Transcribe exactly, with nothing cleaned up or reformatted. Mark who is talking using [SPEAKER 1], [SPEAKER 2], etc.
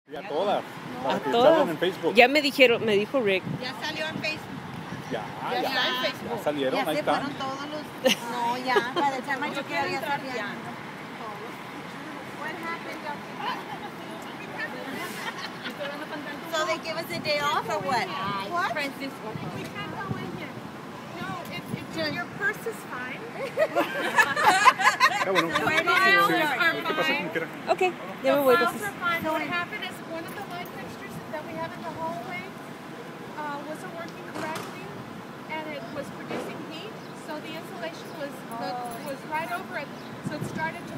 [SPEAKER 1] A todas.
[SPEAKER 2] A todas.
[SPEAKER 1] En Facebook.
[SPEAKER 2] Ya me dijeron, me dijo Rick.
[SPEAKER 3] Ya salió en Facebook.
[SPEAKER 1] Ya,
[SPEAKER 3] Ya,
[SPEAKER 1] ya,
[SPEAKER 3] está en Facebook.
[SPEAKER 1] ya salieron,
[SPEAKER 3] Ya
[SPEAKER 1] ahí
[SPEAKER 3] se
[SPEAKER 1] están.
[SPEAKER 3] fueron todos los... No, ya. Para el tema yo quiero ya estar ya. What happened? So they give us a day off or what? What?
[SPEAKER 4] Francisco. We can't go in here. No, it's, it's, your purse is fine.
[SPEAKER 1] Qué bueno.
[SPEAKER 4] The files are fine.
[SPEAKER 2] Ok, ya me voy.
[SPEAKER 4] The
[SPEAKER 2] Entonces.
[SPEAKER 4] files are fine. What happened is one of the light fixtures that we have in the hallway uh, wasn't working correctly, and it was producing heat. So the insulation was the, was right over it. So it started to